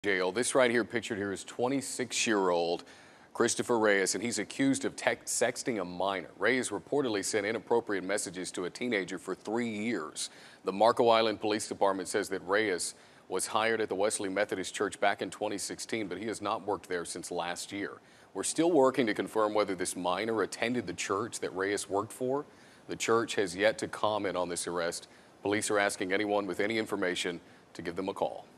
Jail. This right here, pictured here, is 26-year-old Christopher Reyes, and he's accused of sexting a minor. Reyes reportedly sent inappropriate messages to a teenager for 3 years. The Marco Island Police Department says that Reyes was hired at the Wesley Methodist Church back in 2016, but he has not worked there since last year. We're still working to confirm whether this minor attended the church that Reyes worked for. The church has yet to comment on this arrest. Police are asking anyone with any information to give them a call.